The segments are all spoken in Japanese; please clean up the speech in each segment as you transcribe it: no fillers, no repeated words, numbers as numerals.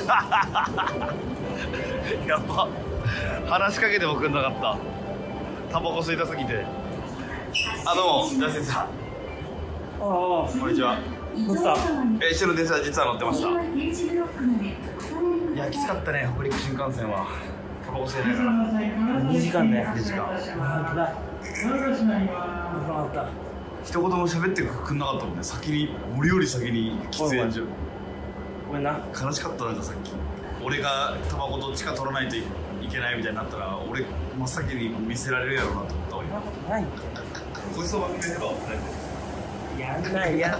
やば、話しかけてもくんなかった。タバコ吸いたすぎて。あ、どうも、ジャスティンさん。こんにちは。 乗った？ 一緒の電車実は乗ってました。いや、きつかったね、北陸新幹線は。タバコ吸えないから。 2時間ね。 2時間。一言も喋ってくんなかったもんね。先に、俺より先に喫煙所。 ごめんな。 悲しかった。なんかさっき俺がタバコどっちか取らないといけないみたいになったら、俺真っ先に見せられるやろうなと思ったわ。 そんなことないって。 こいつの番組ではやんないやんない。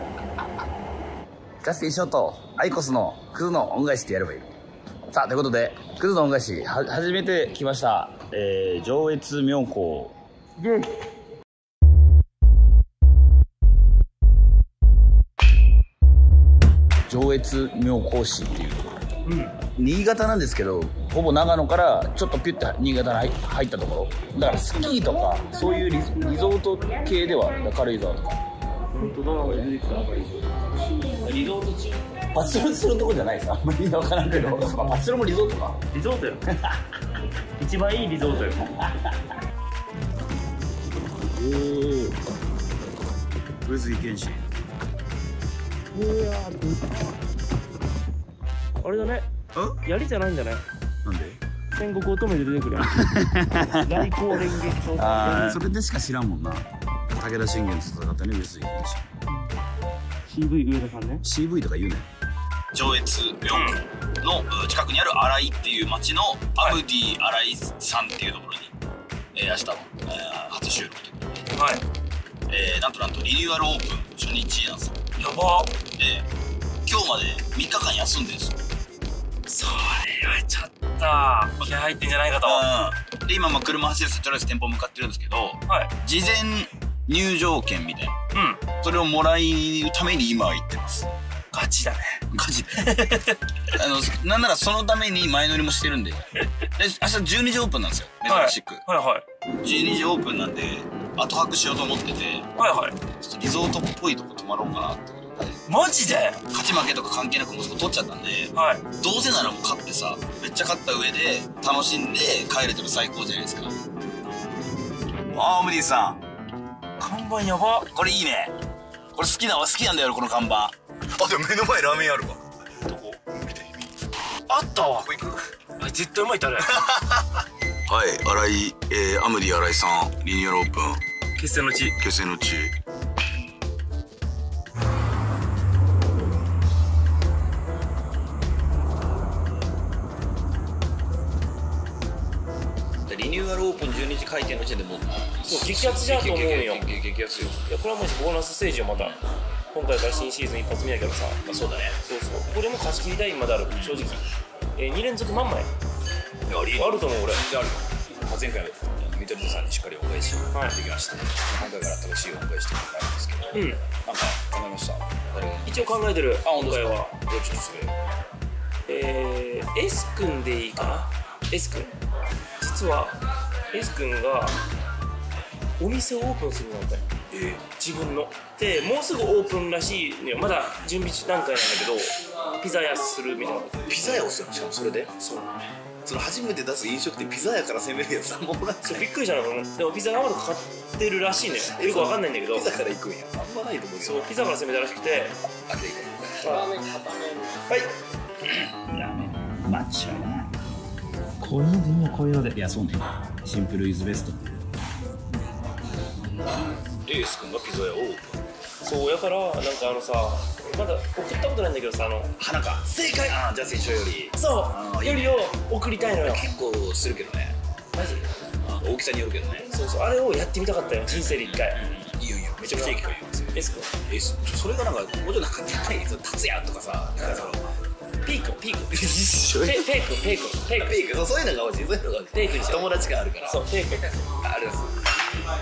ジャスティンショーとアイコスのクズの恩返しってやればいい。さあ、ということで、クズの恩返し、初めて来ました。上越妙高。イェイ。上越妙高市っていう、新潟なんですけど、ほぼ長野からちょっとピュッて新潟に入ったところだから、スキーとかそういうリゾート系では軽井沢とか。 本当だ、出てきた。リゾート地。 パチスロするとこじゃないです。あんまり分からんけど、パチスロもリゾートか。 リゾートよ。一番いいリゾートよ。 上杉謙信。 あれだね。槍じゃないんだね。 なんで？ 戦国乙女で出てくるやん。大光連撃長。 ああ、それでしか知らんもんな。武田信玄と戦ったね、上杉謙信。 CV 上田さんね。 CV とか言うね。 上越妙高の近くにある新井っていう町のアムディ新井さんっていうところに、明日の、初収録ということで、 はい。 なんとリニューアルオープン初日なんですよ。 やば。 で、今日まで3日間休んでるんですよ。 それはちょっと気合入ってんじゃないかと。 で、今車走らせてとりあえず店舗向かってるんですけど、 はい。 事前入場券みたいな、 うん。 それをもらうために今は行ってます。 ガチだね。 ガチでなんならそのために前乗りもしてるんで、明日12時オープンなんですよ、珍しく。 はいはい。 12時オープンなんで後泊しようと思ってて、 はいはい。 ちょっとリゾートっぽいとこ泊まろうかなってことで、 マジで？ 勝ち負けとか関係なく息子取っちゃったんで、 はい。 どうせならもう勝ってさ、めっちゃ勝った上で楽しんで帰れたら最高じゃないですか。あー、ムディさん、 看板やば。 これいいね。これ好きなんだよ、この看板。あ、でも目の前ラーメンあるわ。 どこ？見て。あったわ。 ここ行く？ あ、絶対うまいったね。 はい、アムディ新井さん、リニューアルオープン。 決戦の地。 決戦の地。リニューアルオープン12時開店の時点でもう、 そう激アツじゃんと思うよ。 激アツよ。 いや、これはもうボーナスステージよ、また。今回から新シーズン一発目やけどさ。 あ、そうだね。 そうそう。これも貸し切り代まである、正直。2連続万枚。あると思う、俺。 あるよ。前回見てるさんにしっかりお返しできました。今回から新しいお返しとかあるんですけど、なんか考えました？ 一応考えてる。 あ、本当ですか？ 今回は。 ちょっとそれ。 S 君でいいかな。S 君。実は S 君がお店をオープンするなんだよ。自分ので、もうすぐオープンらしいね。まだ準備段階なんだけど、ピザ屋するみたいな。 ピザ屋をするの？しかもそれで？ そう。 その初めて出す飲食店ピザ屋から攻めるやつはもうなんかそう、びっくりしたの。でもピザがまだかかってるらしいね。よくわかんないんだけど、 ピザから行くんや。あんまないと思うけど。 そう、ピザから攻めたらしくて。 あ、でいいか。 ラーメン片はい。ラーメンマッチはな。 こういうのでいいんや、こういうので。 いや、そうね。シンプルイズベスト。レース君がピザ屋をオープン。 そうやから、なんかさ、まだ送ったことないんだけどさ、 花か正解。ああ、じゃあ最初より。 そうよりを送りたいのよ。 結構するけどね。 マジ？ 大きさによるけどね。 そうそう、あれをやってみたかったよ、人生で一回。 いいよいいよ、めちゃくちゃいい機会よ。 S 君。 それがなんかもうちょっとなんか高い達也とかさ、なんかそのピー君。 ペイ君そういうのが欲しい。そういうのが欲しい。 ペイ君にしよう。 友達感あるから。 そう、ペイ君。 ありがとうございます。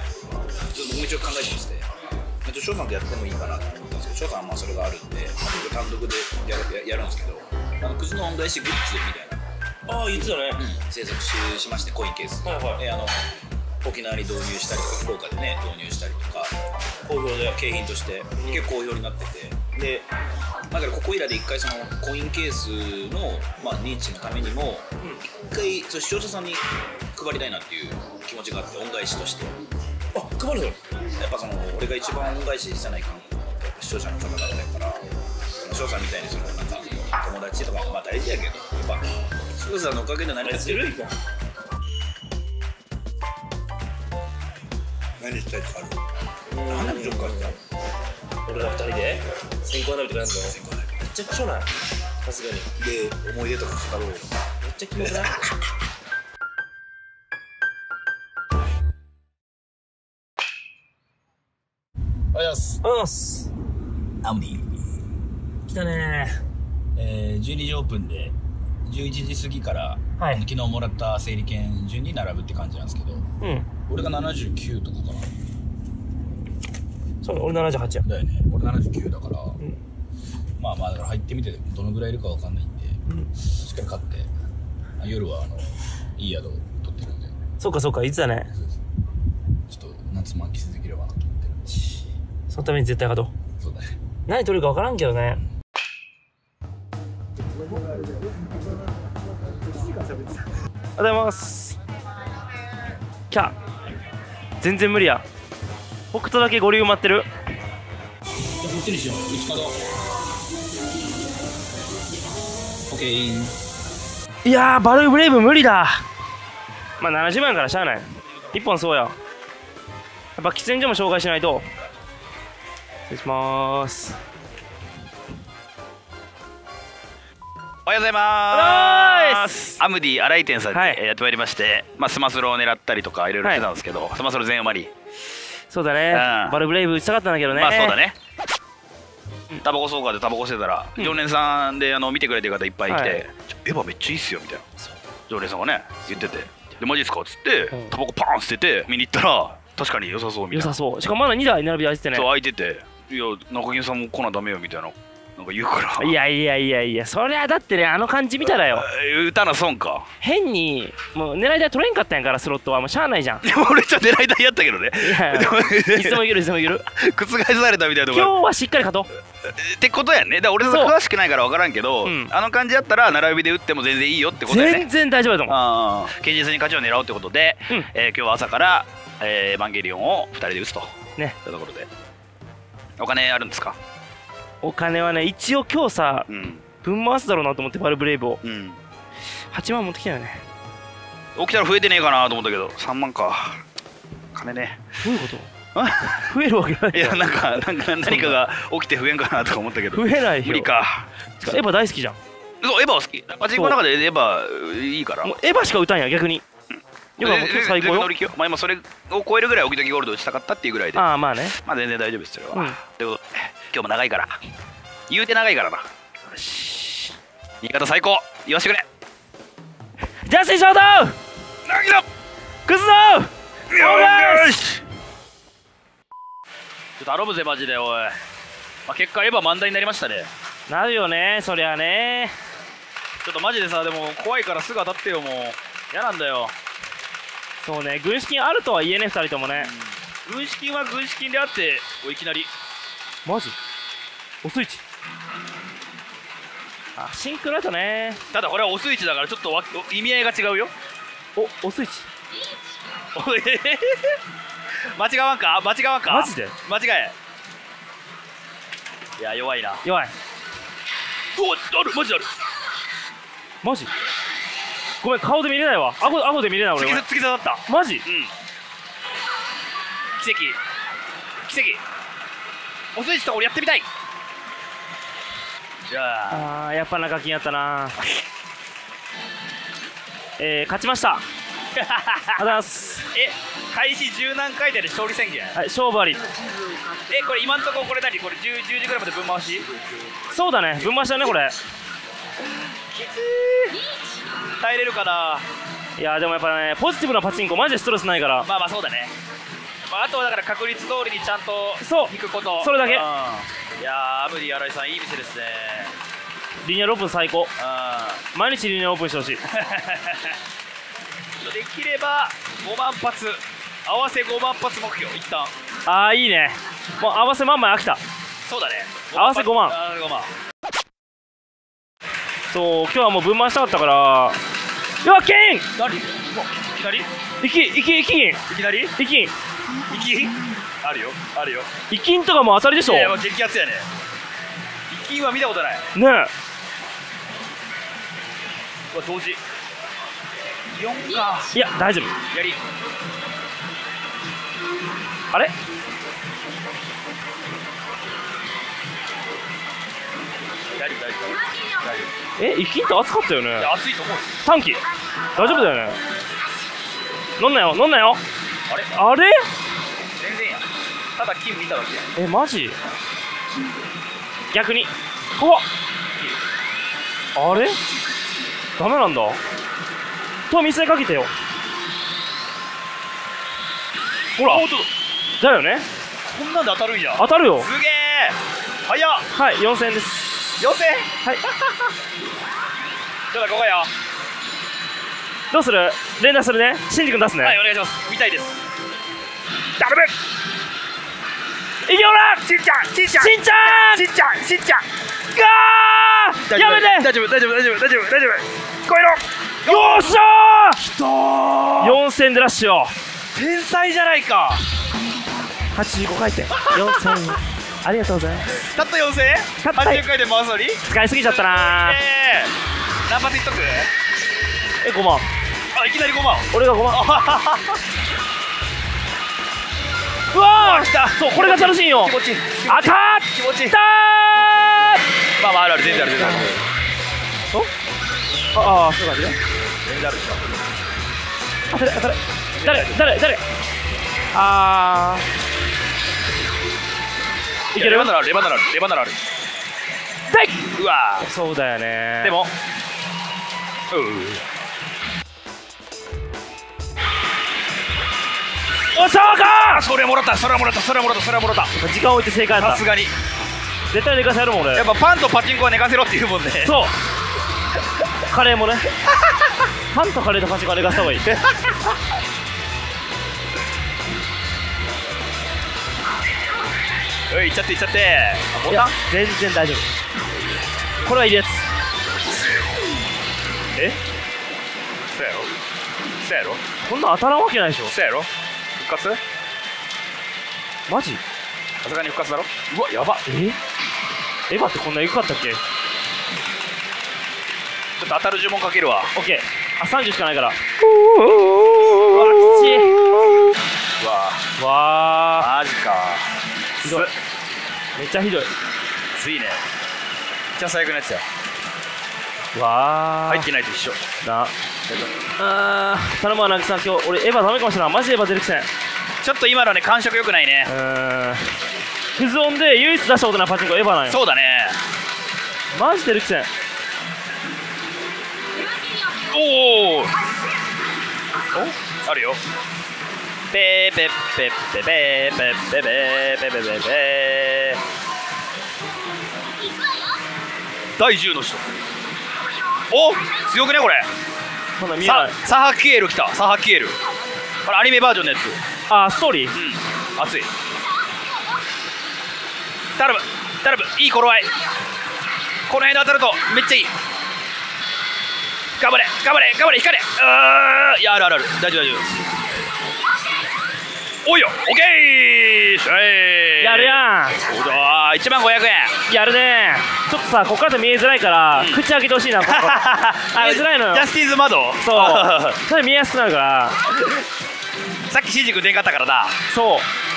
ちょっともう一応考えてまして、翔さんとやってもいいかなと思ったんですけど、翔さんはまあそれがあるんで、僕単独でやるんですけど、クズの恩返しグッズみたいな。 ああ、言ってたね。 制作しまして、コインケース。 はいはい。 沖縄に導入したりとか、福岡でね導入したりとか、 好評で景品として結構好評になってて、でだからここいらで一回そのコインケースの、まあ、認知のためにも一回視聴者さんに配りたいなっていう気持ちがあって、恩返しとして。 あ、配るの？ やっぱその俺が一番恩返ししてないかん視聴者の方々だから翔さんみたいにそのなんか友達とかまあ大事やけど、やっぱ翔さんのおかげで何かずるいか。 何したいとかある？何でしょうか？ 俺ら2人で線香花火とかやるのめっちゃ貴重ない？さすがにで思い出とか語ろうよ。 めっちゃキモくない？ おはようございます。 おはようございます。 アムディ来たね 12時オープンで11時過ぎから、 はい、 昨日もらった整理券順に並ぶって感じなんですけど、俺が79とかかな。 そうね、俺78やだよね。俺79だから、まあまあだから入ってみてどのぐらいいるかわかんないんで、しっかり買って夜はいい宿を取ってるんで。 そうかそうか、いつだね。 ちょっと夏満喫できればなと思ってるし、 そのために絶対勝とう。 そうだね。 何取るかわからんけどね。ありがとうございます。キャ全然無理や。北斗だけ五流埋まってる。 じゃあこっちにしよう。内角。オッケー。 いやー、バルブレイブ無理だ。まあ70万からしゃあない。1本そうや。やっぱ喫煙所も紹介しないと。失礼しまーす。 おはようございます。アムディ新井店さんにやってまいりまして、まあスマスロを狙ったりとかいろいろしてたんですけど、スマスロ全埋まり。 そうだね、バルブレイブ打ちたかったんだけどね。 まあそうだね。タバコそうかでタバコしてたら、常連さんで見てくれてる方いっぱい来て、エヴァめっちゃいいっすよみたいな常連さんがね言ってて、でマジですかっつってタバコパーン捨てて見に行ったら確かに良さそうみたいな。 良さそう。しかもまだ2台並び空いててね。 そう空いてて、いや中銀さんも来なダメよみたいななんか言うから。 いやいやいやいや、そりゃだってね、あの感じ見たらよ、 歌な損か。 変にもう狙い台取れんかったんやから、スロットはもうしゃあないじゃん。 でも俺じゃ狙い台やったけどね。 いやいつもいけるいつもいける。 覆されたみたいなところ。 今日はしっかり勝とうってことやね。だから俺詳しくないから分からんけど、あの感じやったら並びで打っても全然いいよってことやね。 全然大丈夫だと思う。 堅実に勝ちを狙おうってことで、今日は朝からエヴァンゲリオンを2人で打つとね。というところでお金あるんですか？ お金はね、一応今日さ、分回すだろうなと思って、バルブレイブを、8万持ってきたよね。 起きたら増えてねえかなと思ったけど、3万か。金ね。 どういうこと？増えるわけない。 いや、なんか何かが起きて増えんかなとか思ったけど、 増えないよ。 無理か。 エヴァ大好きじゃん。 そう、エヴァは好き。パチンコの中でエヴァいいから。 もうエヴァしか打たんや、逆に。エヴァも最高よ。 まあ今それを超えるぐらいオキドキゴールド打ちたかったっていうぐらいで。 ああ、まあね。 まあ全然大丈夫ですよ。ということで、今日も長いから。言うて長いからな。よし。言い方最高。言わしてくれ。 ジャスティショート。 何だ。 くすぞ。 よし。頼むぜマジでおい。まあ結果エヴァ満台になりましたね。 なるよね、そりゃね。 ちょっとマジでさ、でも怖いからすぐ当たってよもう。嫌なんだよ。 そうね、軍資金あるとはいえね、2人ともね。 軍資金は軍資金であっていきなり。 マジ？おスイッチ。あ、シンクロだとね。 ただこれはおスイッチだからちょっと意味合いが違うよ。 おスイッチ。 間違わんか？間違わんか？ マジで？ 間違え。いや弱いな。 弱い。 お、あるマジある。 マジ？ごめん、顔で見れないわ。顎で見れない俺。 突き刺さった。 マジ？ 奇跡。おスイッチと俺やってみたい。じゃあ、やっぱ中金やったな。勝ちました。ありがとうございます。 開始10何回で勝利宣言。 はい、勝負あり。 これ今んとここれ何？これ10時ぐらいまで分回し？ そうだね、分回しだねこれ。 耐えれるかな。 いやでもやっぱね、ポジティブなパチンコマジでストレスないから。 まあそうだね。あとはだから確率通りにちゃんと引くこと。 それだけ。いやアムディ新井さんいい店ですね。 リニアルオープン最高。毎日リニアオープンしてほしい。 できれば5万発合わせ5万発目標一旦。 ああいいね。もう合わせ万枚飽きた。 そうだね。 合わせ5万。 そう今日はもう分回したかったから。うわケン何？いきなり？ いきなり生きあるよあるよ。 イキンとかも当たりでしょ。 いや激アツやね。生きは見たことない。 ねうわ同時4か。 いや大丈夫。 やりあれ大丈夫。 イキンって熱かったよね。 熱いと思う。 短期大丈夫だよね。乗んなよあれ全然や。ただ金見ただけ。 マジ逆に怖っ。あれダメなんだと見せかけてよ。ほらだよね。 こんなんで当たるんや。 当たるよ。 すげえ早っ。 はい4000円です。 4000 はいちょっとここよ。 どうする連打するね。シンジ君出すね。 はいお願いします。見たいです。 頼むいけよらしんちゃんしんちゃんがーやめて。 大丈夫。超えろ。 よっしゃーきたー。4000でラッシュよ。 天才じゃないか。 85回転4000円ありがとうございます。 たった4000円たった 80回で回すのに使いすぎちゃったなー。 何発いっとく。 5万。 あいきなり5万。 俺が5万。うわー来た。 そうこれが楽しいよ。 気持ちいい。 あたー気持ちいい。 たー。 まあある全然ある。 ああそういう感じね。 全然あるでしょ。 当たれ誰あーいける。 レバナラある。 でいうわーそうだよね。 でもおそうかそれはもらった。 時間置いて正解だった。 さすがに絶対寝かせやるもん俺。 やっぱパンとパチンコは寝かせろって言うもんね。 そうカレーもねパンとカレーとパチンコは寝かせた方がいい。 いっちゃってボいやタン全然大丈夫。これはいいやつ。 そうやろこんなん当たらんわけないでしょ。 そうやろ復活。 マジさすがに復活だろ。うわやば。 エヴァってこんなエグかったっけ。 ちょっと当たる呪文かけるわ。 オッケー。あ30しかないから。うわきちうわわマジか。 ひどい。めっちゃひどい。 ついね。めっちゃ最悪のやつや。 わ入ってないと一緒な。頼むわなぎさん。今日俺エヴァダメかもしれない。マジでエヴァ出るくせん。 ちょっと今のね感触良くないね。 クズオンで唯一出したことないパチンコエヴァなんよ。 そうだね。 マジ出るくせん。 おあるよ。ペーペッペッペペーペッペペーペペペペー。第10の人。お強くねこれ。 こんなん見えない。 サハキエル来た。サハキエルこれアニメバージョンのやつ。 あストーリー。 熱い。頼むいい頃合い。この辺で当たるとめっちゃいい。頑張れ光れ。いやある大丈夫。おいよオッケー。 やるやん。 そうだ15000円。 やるね。ちょっとさこっから見えづらいから、口開けてほしいな。ここ見えづらいのよ。 ジャスティンズ窓。 そうそれ見えやすくなるから。 さっきシンジ君出んかったからな。 そう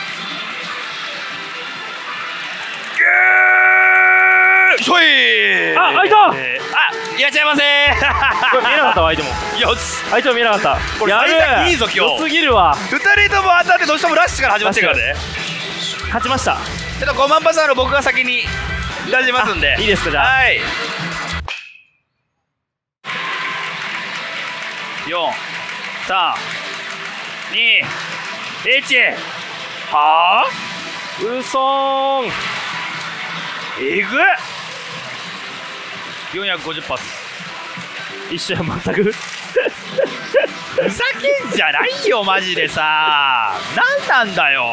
ひょい。 あ開いた。 いらっしゃいませ。 これ見えなかったわ相手も。 よし相手も見えなかった。 これやる幸先いいぞ今日。 良すぎるわ。 2人とも当たってどうしてもラッシュから始まってるからね。 勝ちました。 ちょっと5万パス僕が先に出しますんで。 いいですかじゃあ。 はい。432はあうそーん。 えぐっ。450発一緒や全く。 ふざけんじゃないよマジでさ。なんなんだよ。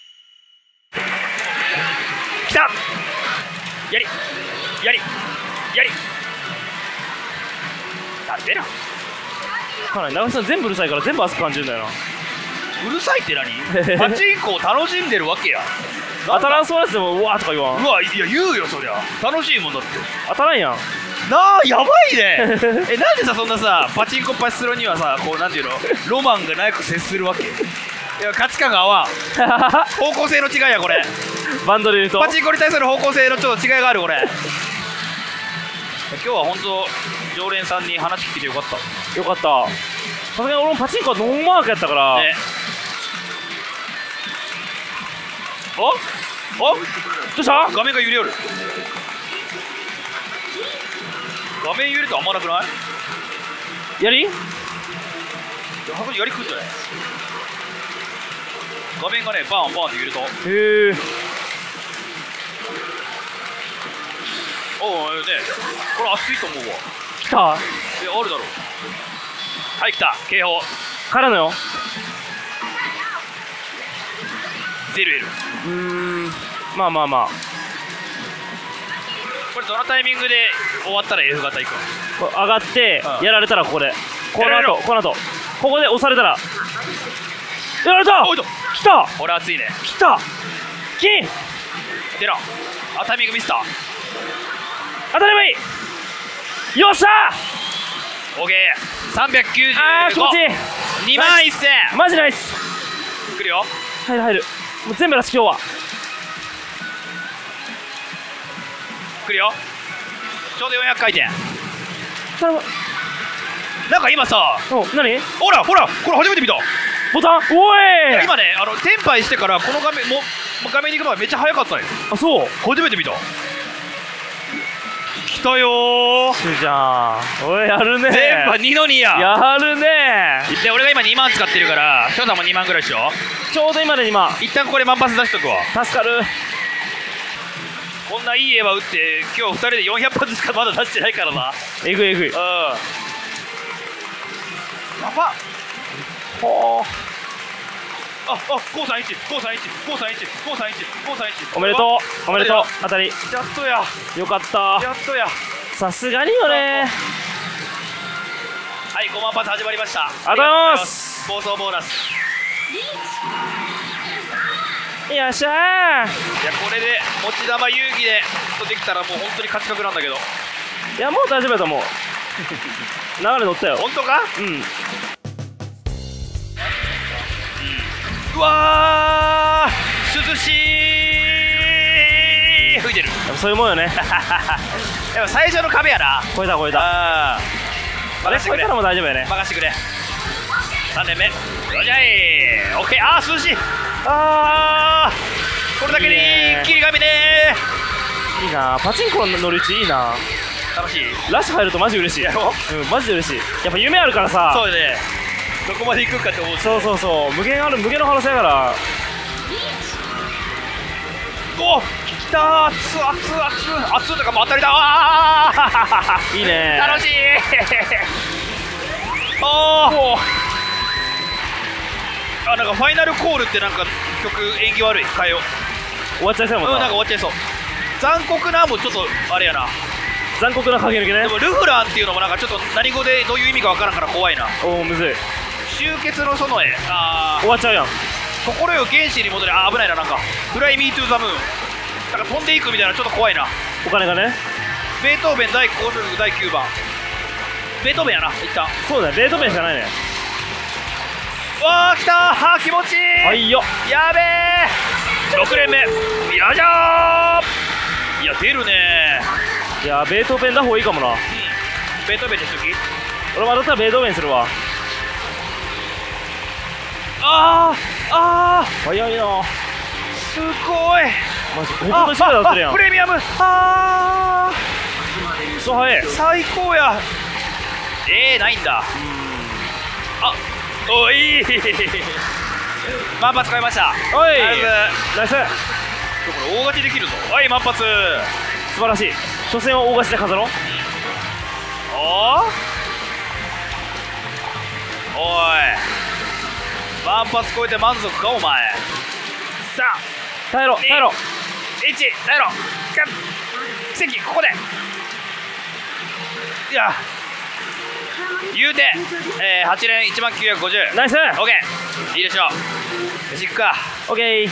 きた。やりやりなんでなかなり長木さん全部うるさいから全部熱く感じるんだよな。 うるさいって何パチンコを楽しんでるわけや。 当たらんそうなやつでもうわーとか言わん。 うわいや言うよそりゃ楽しいもんだって当たらんやん。 なあやばいねなんでさそんなさパチンコパチスロにはさこうなんていうのロマンがなく接するわけいや価値観が合わん方向性の違いやこれバンドで言うとパチンコに対する方向性のちょっと違いがあるこれ今日は本当常連さんに話聞いてよかったよかった。さすがに俺もパチンコはノーマークやったから、 ねおどうした画面が揺れよる画面揺れてあんまなくないやり箱にやりくんじゃない画面がねバンバンって揺れたへえ。 おうねこれ熱いと思うわ来たあるだろはい来た警報からのよ。 ゼルエルまあまあまあこれどのタイミングで終わったら F 型いくの上がってうんやられたらここでこのやられろ後ここで押されたらやられた。 おいと来たこれ熱いね来た金出ろタイミングミスった当たればいい。よっしゃオーケー395 あー気持ちいい。 2万1000 マジナイス。 くるよ入るもう全部出し今日は。 くるよちょうど400回転頼む。 なんか今さお何ほらこれ初めて見たボタンおい。 今ねテンパイしてからこの画面画面に行くのがめっちゃ早かったねあそう初めて見た来たよーじゃん。おいやるね。 全部2の2ややるね。 で俺が今2万使ってるから翔さんも2万ぐらいでしょちょうど今で今一旦これ満発出しとくわ助かる。 こんないい絵は打って今日2人で400発しかまだ出してないからなえぐいえぐい。 やばほー 531 おめでとうおめでとう。当たりやっとやよかった。 やっとやさすがによね。 はい5万発始まりましたありがとうございます暴走ボーナスよっしゃー。 いやこれで持ち玉遊戯でできたらもう本当に勝ち確なんだけどいやもう大丈夫だと思う。流れ乗ったよ。 本当かうんうわー涼しい吹いてるやっぱそういうもんよね。 やっぱ最初の壁やな超えた超えた。 あー任せてくれ超えたらもう大丈夫やね。 任せてくれ3年目よっしゃいオッケーあー涼しいこれだけにいいね霧紙ねいいなパチンコの乗り打ちいいな。 楽しいラッシュ入るとマジ嬉しい。 やろうんマジで嬉しい。やっぱ夢あるからさ。 そうよねどこまで行くかって思うそうそうそう無限の可能性やから。 お来たー熱とかもう当たりだあーいいね楽しいおなんかファイナルコールってなんか曲縁起悪い変えよう終わっちゃいそうやもんな。 なんか終わっちゃいそう残酷なもちょっとあれやな残酷な駆け抜けね。 でもルフランっていうのもなんかちょっと何語でどういう意味かわからんから怖いなおおむずい。 終結の園へ終わっちゃうやん。 心よ原始に戻れ危ないななんかフライミートゥーザムーンなんか飛んでいくみたいなちょっと怖いなお金がね。 ベートーベン第5曲第9番ベートーベンやな一旦そうだねベートーベンしかないね。 わー来たー気持ちいいはいよ。 やべえ6連目よいしょーいや出るねいやベートーベンだ方がいいかもな。 ベートーベンにしとき俺まだったらベートーベンするわ。早いな。 すごいマジ5分の1ぐらいだってるやん。 プレミアムそう早い。 最高やないんだおい満発買いましたおいナイスナイス。 これ大勝ちできるぞはい満発素晴らしい。初戦を大勝ちで飾ろう。 おい満発超えて満足かお前さあ耐えろ耐えろ。 1耐えろ奇跡ここでいや言うて、8連19950。 ナイス。 オッケー、いいでしょう。よし行くか。 オッケー。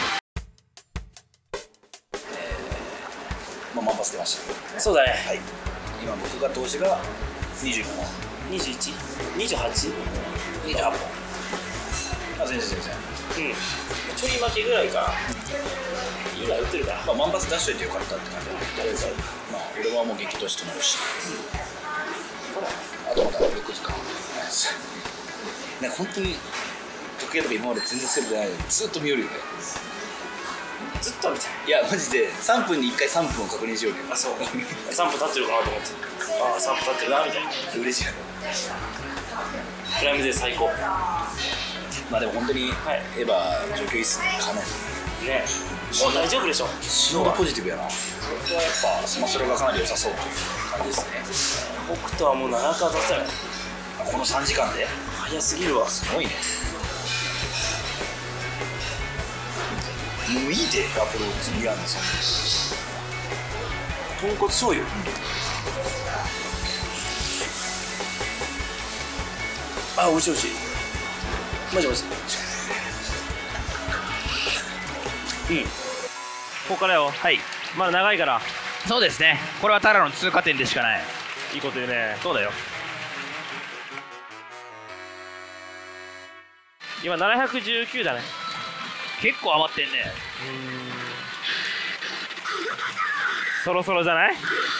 まあ満発出ました。 そうだね。 はい。今僕が投資が21本。 21、28、 28本。あ、全然。 うん。ちょい負けぐらいか。いいが打ってるから。 まあ満発出しといてよかったって感じなんで、とりあえずまあ俺はもう激投資となるし。あとまだ6時間。ね、本当に時計とか今まで全然セーブないのにずっと見よるよね。 ずっと見てる。 いやマジで3分に1回3分を確認しようけど。 あ、そう。3分経ってるかなと思って。ああ、3分経ってるなみたいな。 嬉しい。 プライムで最高。 まあでも本当にエヴァ状況いいっすね。かなりね。もう大丈夫でしょ。 死ぬほどポジティブやな。それはやっぱそれがかなり良さそうという感じですね。 北斗はもう7日出せない。 この3時間で早すぎるわ。 すごいね。もういいでアプローチリアンさん。 豚骨醤油。あ、美味しい美味しい。マジマジ。うん。ここからよ。 はい。 まだ長いから。 そうですね。これはただの通過点でしかない。 いいこと言うね。 そうだよ。 今719だね。 結構余ってんね。 そろそろじゃない？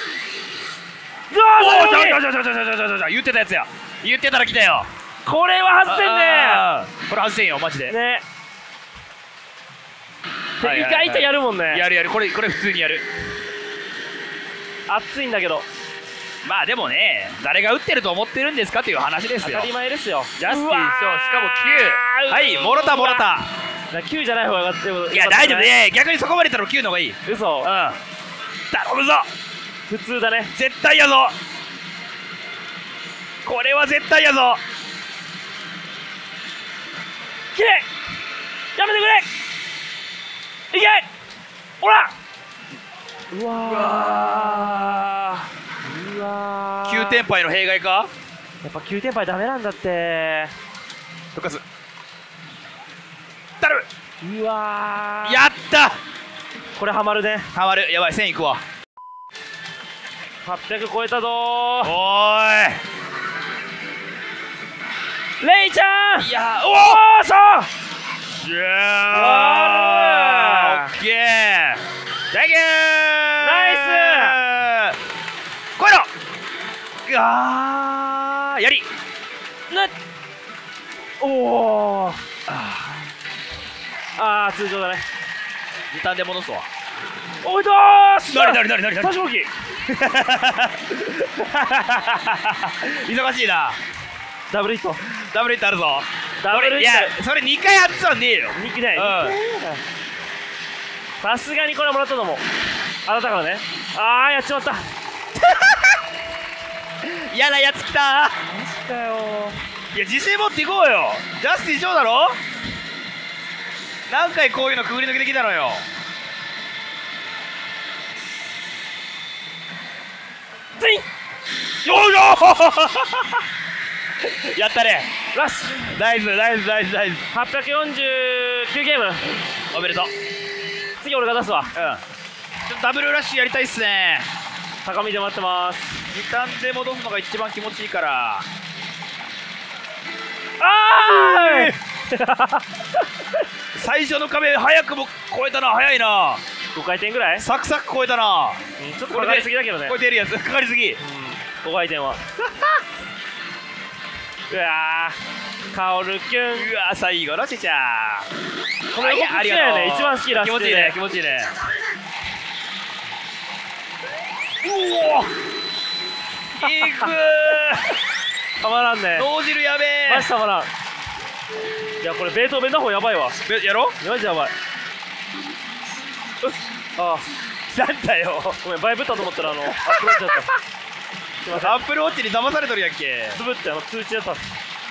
言ってたやつや。言ってたら来たよ。 これは外せんね。 これ外せんよマジで。 ね。意外とやるもんね。 やるこれ普通にやる。 熱いんだけど。 まあでもね、誰が打ってると思ってるんですかという話ですよ。 当たり前ですよ。 ジャスティンしかも9。はい、もろた。 9じゃない方がよかったよ。 いや大丈夫ね。逆にそこまでいったら9の方がいい。 嘘。 うん。頼むぞ。 普通だね。 絶対やぞ。これは絶対やぞ。 きれい。やめてくれ。いけ。ほら。うわ 9点敗の弊害か。 やっぱ9点敗ダメなんだって。 復活。頼む。 うわやった。 これハマるね。 ハマる。やばい1000いくわ。 800超えたぞー。 おーい。 レイちゃん。 いや、 おお、そう。 いやー、オッケー。サンキュー。 ナイス。 来いろ。あー、やり。 おお。ああ、通常だね。 時短で戻すわ。 おいどーし。 なに多少機。 忙しいな。 ダブルヒットあるぞ。 ダブルヒット。 いや、それ2回やってたんねえよ。 2機だよ。さすがにこれはもらったと思う。あなたからね。ああ、やっちまった。 嫌なやつ来た。 マジかよ。 いや、自信持っていこうよ。ジャスティン上だろ。何回こういうのくぐり抜けてきたのよ。 ツイン。 よいしょ。やったね。 ラッシュ。 ナイス。 849ゲーム。 おめでとう。 次俺が出すわ。 ちょっとダブルラッシュやりたいっすね。 高見で待ってます。 時短で戻すのが一番気持ちいいから。最初の壁早くも超えたな。早いな。 5回転ぐらい。 サクサク超えたな。 ちょっとかかりすぎだけどね。 超えてるやつかかりすぎ。 5回転は。うわー、カオルキュン。 うわー、最後のちちゃー。 この予告好きだよね。一番好きラストで。 気持ちいいね。うおー、いくー。 たまらんね。 脳汁やべえ。 マジたまらん。いや、これベートーベンの方やばいわ。 やろ。 マジやばい。ああ、 なんだよ。 ごめん、バイブったと思ったらアップローチだった。すいません。 アップルウォッチに騙されとるやんけ。 つぶって通知だった。 あ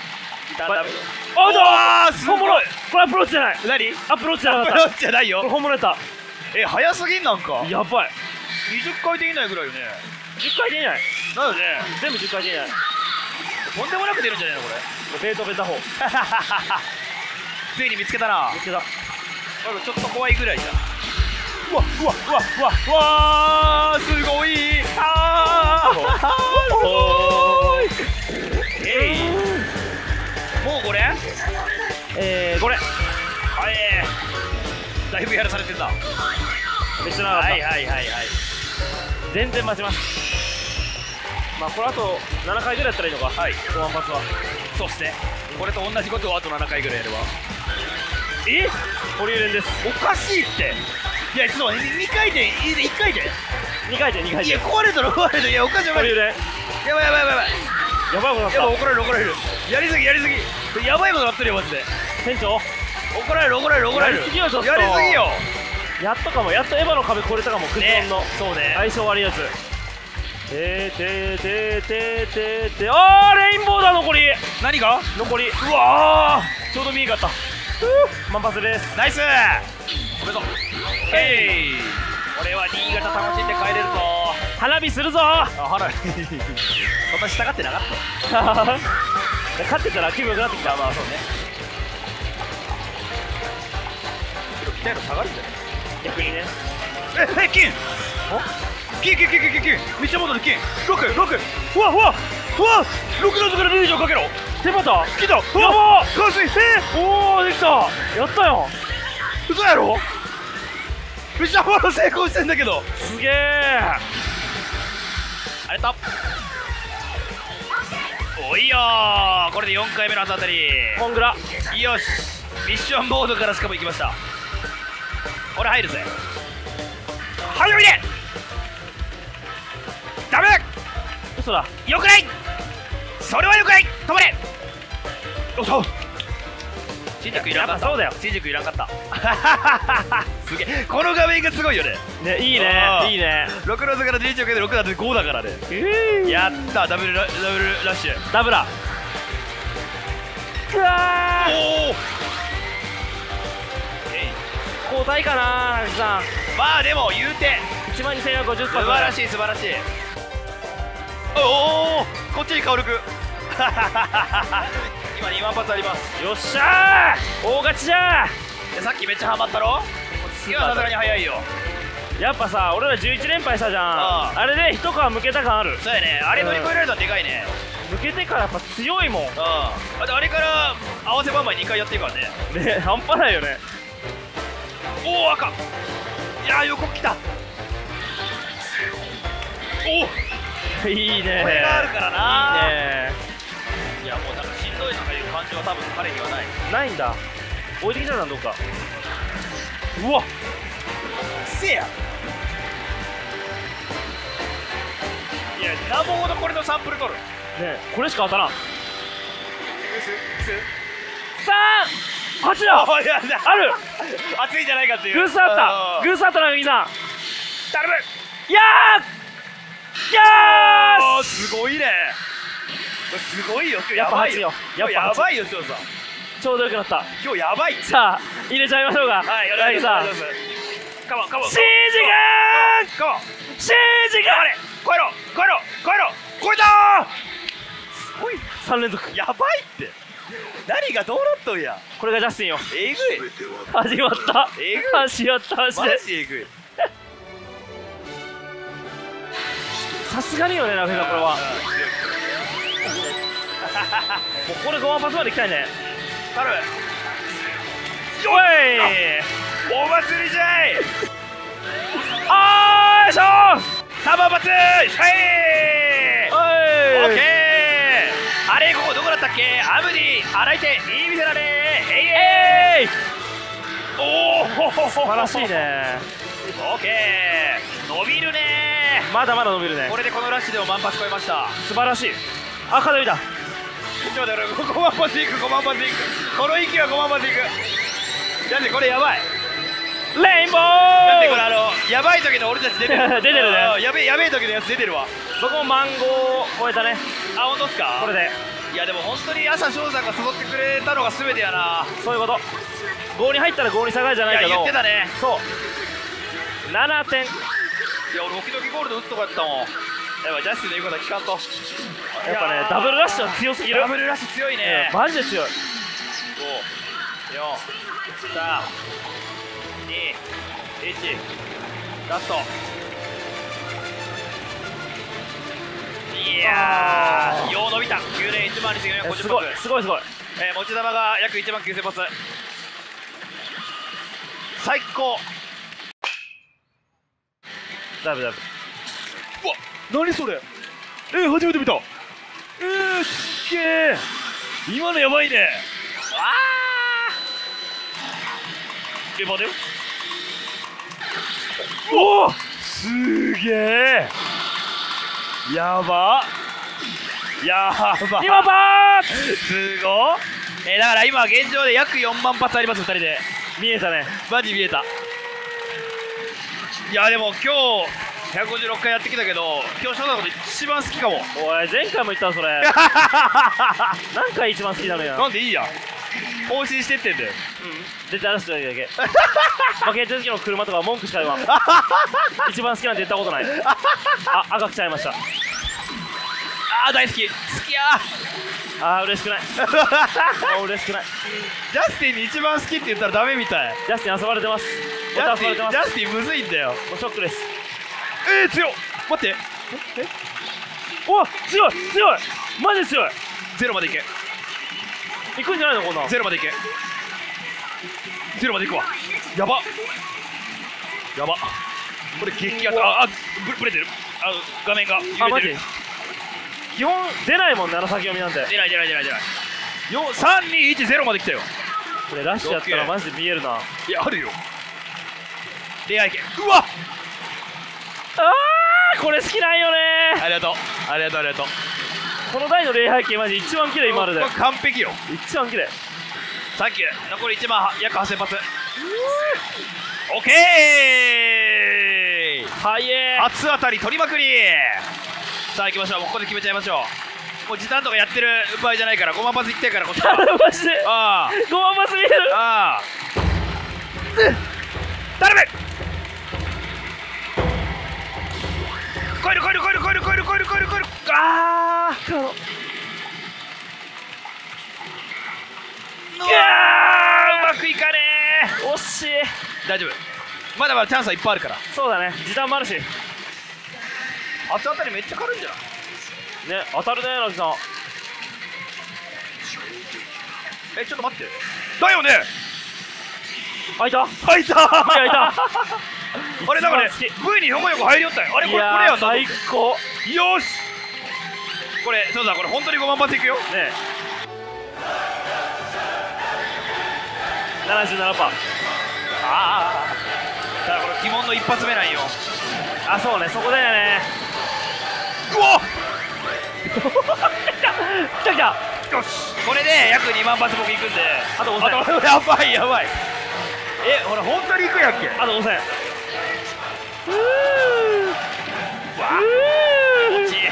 ー、本物。これアップローチじゃない。 何？ アップローチじゃなかった。 アップローチじゃないよ。 これ本物やった。 早すぎんなんか。 やばい。 20回できないぐらいよね。 10回転以内だよね。 全部10回転以内とんでもなく出るんじゃないのこれ。 ベートーベン打法ついに見つけたな。 見つけた。 まだちょっと怖いぐらいじゃん。 うわうわうわうわうわー、すごい。あーもうこれこれはいだいぶやらされてんだ。 めっちゃ長かった。 はいはいはいはい。 全然待ちます。まあこれあと7回ぐらいやったらいいのか。はい、ワンパスは。 そうっすね。これと同じことをあと7回ぐらいやれば。 保留連です。 おかしいって。いやちょっと待って、2回転1回転 2回転2回転。 いや壊れたら壊れた。いやおかしいおかしい。 保留連やばいやばいやばいやばいことなった。 やばい。怒られる怒られる。やりすぎやりすぎ。やばいことなってるよマジで。 店長怒られる怒られる怒られる。 やりすぎよちょっと。 やりすぎよ。 やっとかも。やっとエヴァの壁越えれたかも。クッションのそうね。 相性悪いやつ。あー、レインボーだ。残り何が残り。 うわちょうど見えかった。満発です。 ナイス。おめでとう。これは新潟楽しんで帰れるぞ。 花火するぞ。 あ、花火そんなしたがってなかった勝ってたら気分良くなってきた。 まあそうね。期待度下がるんじゃない逆にね。 金金めっちゃ戻る金6うわうわうわ6の図から2以上かけろ。 手旗来た。やばー完遂。 おお、できた。やったよ。 嘘やろ。めっちゃフォロー成功してんだけど。 すげえ。 ありがとう。おいよー。これで4回目の後当たり。 コングラ。 よし。ミッションモードからしかも行きました。これ入るぜ。はいおいで。ダメ。 嘘だ。 よくない。それはよくない。止まれ。おっと。新宿いらんかった。 そうだよ。 新宿いらんかったすげえ。この画面がすごいよね。 ね、いいねいいね。 6の図から11をかけて6だって5だからね。やったダブルラッシュ。 ダブラ。うわー、 おお交代かなハジさん。 まあでも言うて 12450 素晴らしい素晴らしい。おおこっちに薫く今2万発あります。 よっしゃー、大勝ちじゃでさっきめっちゃハマったろ。次はさすがに早いよ。 ー。やっぱさ、俺ら11連敗したじゃん。あれで一皮むけた感ある。 そうやね。あれ乗り越えられたのでかいね。 むけてからやっぱ強いもん。 あれから合わせバンバン2回やってるからね。 ね、半端ないよね。 おお赤。いやー横来た。おおいいね。 これがあるからな。 いいね。 いやもうなんかしんどいとかいう感じは多分彼にはない。 ないんだ。置いてきたらどうか。うわせや。いやなんぼほどこれのサンプル取る。 ね、これしか当たらん。3、8だ。ある。 熱いんじゃないかっていう。 グースあった。グースあったな、右さん。 頼む。 いやーすごいね。すごいよ。今日やっぱ8 やばいよ。 よ。やっぱやばいよ翔さん。 ちょうどよくなった。 今日やばい。 さあ入れちゃいましょうか。 はい、お願いします。カモンカモン。 シージカモン。 シージあれ超えろ超えろ超えろ超えたー。すごい。 3連続。 やばいって。何がどうなっとんや。 これがジャスティンよ。 えぐい。 始まった。 えぐい。 始まったマジマで。 ジえぐい。 さすがによね、なフェザこれは。もうこれ5万発までいきたいね。 頼む。 おいお祭りじゃい。 あーよいしょ 3万発。はいオッケー。あれここどこだったっけ。アムディ洗い手いい店だね。えいおお素晴らしいね。 オッケー。伸びるね。 まだまだ伸びるね。 これでこのラッシュでも万発超えました。 素晴らしい。赤伸びた。 ちょっと待って、5万発いく5万発いく。この息は5万発いく。だってこれやばい。 レインボー。 だってこれやばい時の俺たち出てる出てるね。 やべえ時のやつ出てるわ。 僕もマンゴー超えたね。 あ、本当っすか。 これで。 いやでも本当に朝翔さんが誘ってくれたのが全てやな。 そういうこと。5に入ったら5に下がるじゃないけど。 いや言ってたね。 そう7点。 いや俺時々ゴールド打つとかやったもん。 やばい、ジャスティンの言うことは聞かんと。 やっぱね、ダブルラッシュは強すぎる。 ダブルラッシュ強いね。 マジで強い。 5、4、3、2、1、ラスト。いやー、よう伸びた。9連1万2450発。 すごいすごいすごい。 持ち球が約1万9000発。最高。 ダブダブ。 うわ、何それ。初めて見た。すっげえ。今のやばいね。あー、現場だよ。おお、すげえ。やば。やば。 今ばー。 すごい。だから今現状で約4万発あります。2人で見えたね。 マジ見えた。いやでも今日156回やってきたけど、今日翔太のこと一番好きかも。 おい、前回も言ったわそれ。何回一番好きなのよ。 なんでいいやん、更新してってんだよ。 出て話しただけ。負けた時の車とか文句しか言わん。一番好きなんて言ったことない。あ、赤くちゃいました。 あー、大好き。好きやー。 あー、嬉しくない。もう嬉しくない。 ジャスティンに一番好きって言ったらダメみたい。 ジャスティン遊ばれてます。 ジャスティン、 遊ばれてます。 ジャスティンむずいんだよ。 もうショックです。 強っ。待って、 お、強い強い、マジ強い。 ゼロまでいけ。 行くんじゃないのこんなん。 ゼロまでいけ。ゼロまでいくわ。やばやば。これ激アツ。ブレてる。画面があ、マジ基本出ないもんね、あの先読みなんて。 出ない。3、2、1、ゼロまで来たよ。 これラッシュやったらマジで見えるな。 いや、あるよ。恋愛系。うわっ、 これ好きなんよね。 ありがとう。 この台の礼拝系マジ一番綺麗。今あるでこれ完璧よ。 一番綺麗。 サンキュー。残り1万約8000発。オッケー。 はいえー。 初当たり取りまくり。さあ行きましょう。もうここで決めちゃいましょう。もう時短とかやってる場合じゃないから、5万発いきたいから、こっちは。 マジでああ、 5万発見える。 ああ、頼め。超える。ああ、 ううまくいかねえ。 惜しい。 大丈夫、まだまだチャンスはいっぱいあるから。 そうだね、時短もあるしね。 初当たりめっちゃ軽いんじゃない。 当たるね、ラジさん。 ちょっと待って、だよね。 開いた。 開いた。 開いた。 あれだからね、 一番 V に横入りよったよ。あれこれいやーやん。 最高。 よし、これそうだ、これ本当に5万発いくよ。 ね。77%。 ああ、だからこれ鬼門の一発目なんよ。 あ、そうね、そこだよね。 うわっ、 来た。 よし、これで約2万発僕いくんで、 あと5000。 やばい。ほら本当にいくやんけ。 あと5000。 わあ、落ち。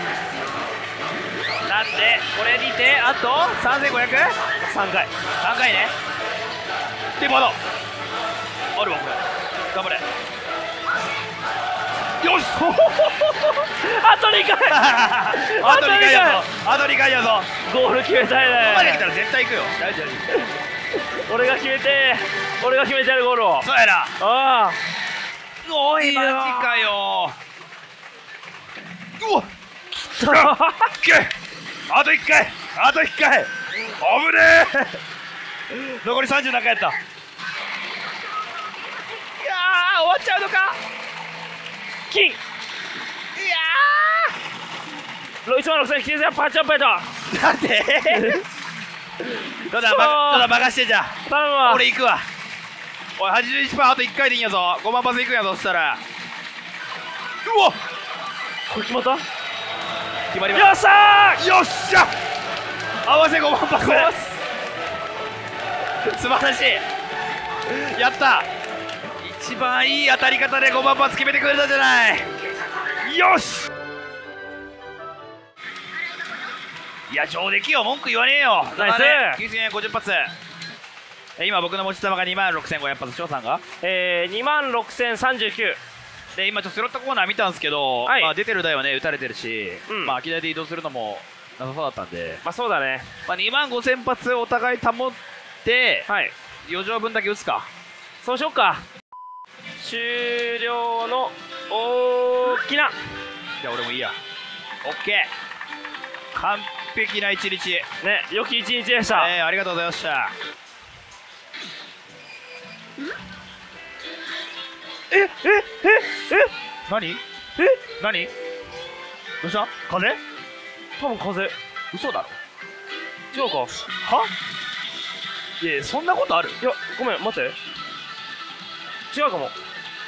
なんでこれにてあと 3500？ 3回。 3回ね。でまだあるわこれ。頑張れ。よし。 あと2回。 あと2回やぞ。 ゴール決めたいここまで来ね。 たら絶対行くよ。大丈夫。 俺が決めてやるゴールを。 そうやな。 ああ。 おい、 いやーマジかよ。うわっ、あと1回。危ねえ。残り30何回やった。いやー、終わっちゃうのか。 金。 いや 16900パッチアップやった。 ー、なんでただ任して。じゃ頼むわ。 俺行くわ。おい、81%あと1回でいいんやぞ。5万発いくんやぞ。そしたらうわっ、 これ決まった。 決まりました。 よっしゃよっしゃ、合わせ5万発。素晴らしい。やった。一番いい当たり方で5万発決めてくれたじゃない。よし。いや、上出来よ。文句言わねえよ。 ナイス。 9050発。今僕の持ち球が26500発。翔さんが 26039。 で今ちょっとスロットコーナー見たんですけど、 はいまあ出てる台はね打たれてるし、 うんまあ空き台で移動するのもなさそうだったんで、 まあそうだね。 まあ、2万5000発お互い保って、 はい、 余剰分だけ打つか。 そうしよっか。終了の大きな。 じゃあ俺もいいや。オッケー、完璧な一日ね、良き一日でした。 ありがとうございました。何何どうした？風？ 多分風。 嘘だろ。 違うか。 いやそんなことある？ いや、ごめん、待って。違うかも。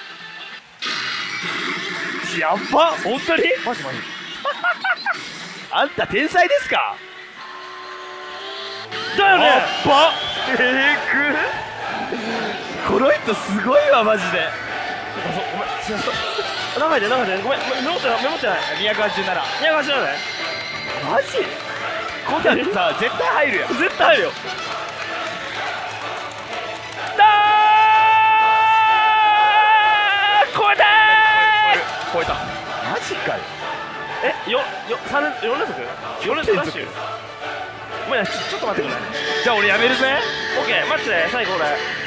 やっば、本当に？ マジマジ。 あんた天才ですか？ だよね。 ばこの人すごいわマジで。 ごめん、しなそう。長いで、長いで、ごめん、メモってない、 287。 287ね。 マジ？こんなんさ絶対入るやん。 絶対入るよ。 超えた。マジかよ。 4連続ダッシュ。ごめん、ちょっと待ってくれ。 じゃあ俺やめるぜ。 オッケー、待ってね、最後俺。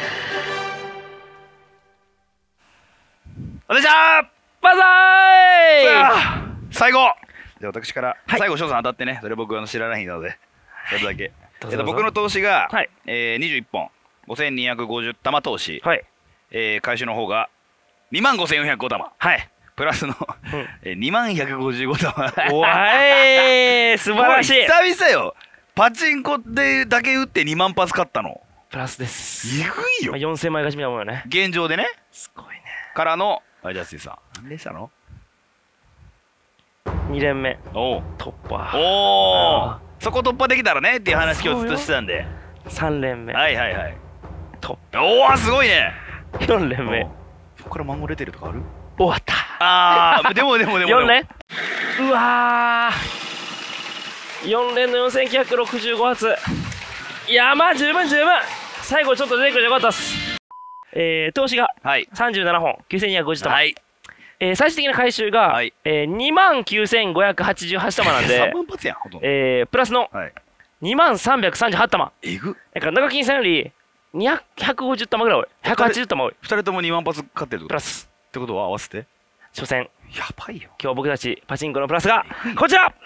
お願いします。 バザーイ。 最後で私から、最後翔さん当たってね、それ僕知らないのでそれだけ。僕の投資が、21本5250玉投資、回収の方が25405玉、プラスの、20155玉。 おい素晴らしい。 久々よ、パチンコでだけ打って2万発勝ったの。 プラスです。 えぐいよ。 4000枚勝ちみたいなもんよね。 現状でね。 すごいね。 からのジャスティンさん何でしたの ？2連目突破。 おお、そこ突破できたらねっていう話今日ずっとしてたんで。 3連目突破。 おおすごいね。 4連目。 そこからマンゴー出てるとかある？ 終わった。 ああでも 4連。うわー、4連の4965発。いやまあ十分。最後ちょっと出てくれてよかったっす。投資が37本9250玉、最終的な回収が、29588玉なんで 3万発やんほとんど。 プラスの20338玉。 えぐ。 だから中金さんより150玉ぐらい多い。180玉多い。 2人とも2万発勝ってるプラスってことは合わせて初戦やばいよ。 今日僕たちパチンコのプラスがこちら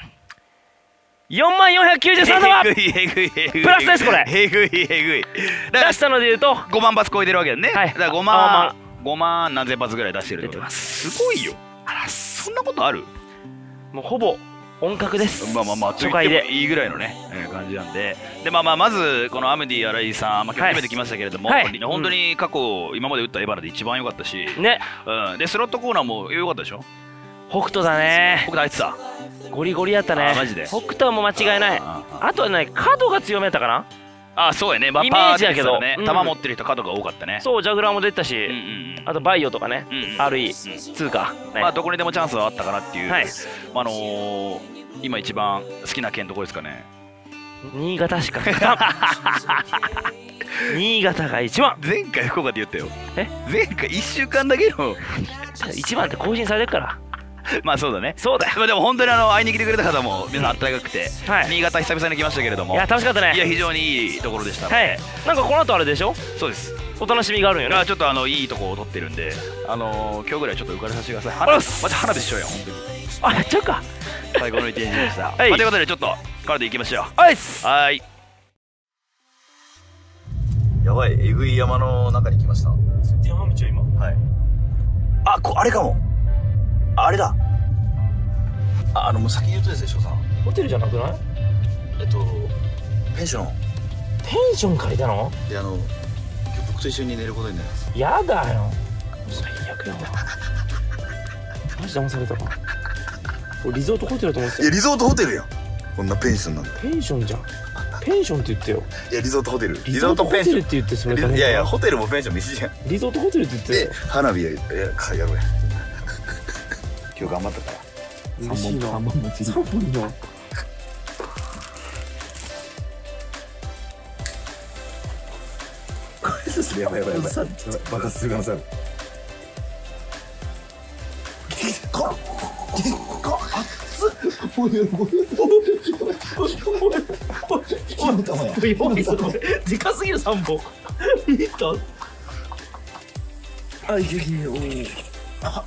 40493玉。プラスです。これえぐい。 出したのでいうと 5万発超えてるわけだね。だから5万何千発ぐらい出してる。 出てます。 すごいよ。そんなことある？ もうほぼ音楽です。 初回でいいぐらいのね感じなんで。でまずこのアムディ新井さん、今日初めて来ましたけれども、本当に過去今まで打ったエバラで一番良かったしね。でスロットコーナーも良かったでしょ。 北斗だね。 北斗入ってた。 ゴリゴリやったね。 マジで北斗も間違いない。あとはね、角が強めやったかな。 そうやね。イメージやけど弾持ってる人角が多かったね。 そう、ジャグラーも出たし、あとバイオとかね、RE、通貨。 どこにでもチャンスはあったかなっていう。今一番好きな県どこですかね。 新潟しか勝たん。新潟が一番。 前回福岡で言ったよ。前回1週間だけの一番って更新されてるから。 まあそうだね。 そうだよ。 でも本当に会いに来てくれた方も皆さん温かくて、新潟久々に来ましたけれども、 いや楽しかったね。 いや非常にいいところでしたので。 なんかこの後あれでしょ。 そうです。 お楽しみがあるんよね。 ちょっといいとこを撮ってるんで、今日ぐらいちょっと浮かれさせてください。マジ花火しようよ本当に。 やっちゃうか。 最高の一日でした。ということでちょっとからでいきましょう。 はい。 やばい、えぐい山の中に来ました。 山道今。 あれかも。あれだ。もう先に言うとですね、翔さん。 ホテルじゃなくない？ ペンション。 ペンション借りたの？ で今日僕と一緒に寝ることになります。 やだよ。最悪やわ。マジ騙されたか。リゾートホテルと思ってた。 いやリゾートホテルやん。こんなペンションなんて。 ペンションじゃん。ペンションって言ってよ。いやリゾートホテル。 リゾートホテルって言ってそれだね。 いやホテルもペンションも一緒じゃん。 リゾートホテルって言ってよ。 花火やろうや。今日頑張ったから。 嬉しいな。3本持ち。3本な。 これですね。やばい。爆発する可能性ある。 おいおいおいおい、それでかすぎる3本。見た？あ、いけいけ、おい。あ。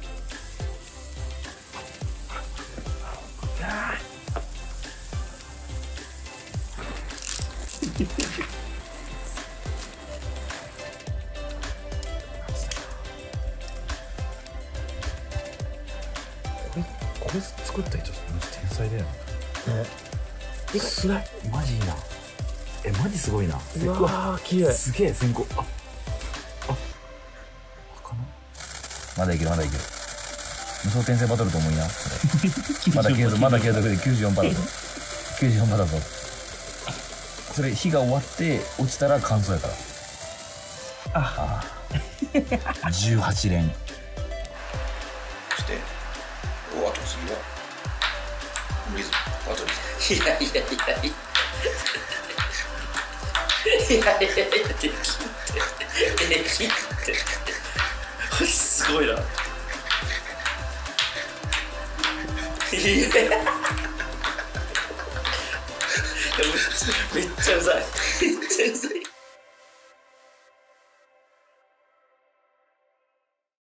これ作った人マジ天才だよね。 すごい。 マジいいな。マジすごいな。 うわー、綺麗。 すげえ先行。あ、まだいけるまだいける。無双転生バトルと思いな。まだ継続で94%だぞ。94%だぞ。それ火が終わって落ちたら完走やから。ああ。18連。 そしておあと次はリズムバトル。いやすごいな。いやめっちゃうざい。めっちゃうざい。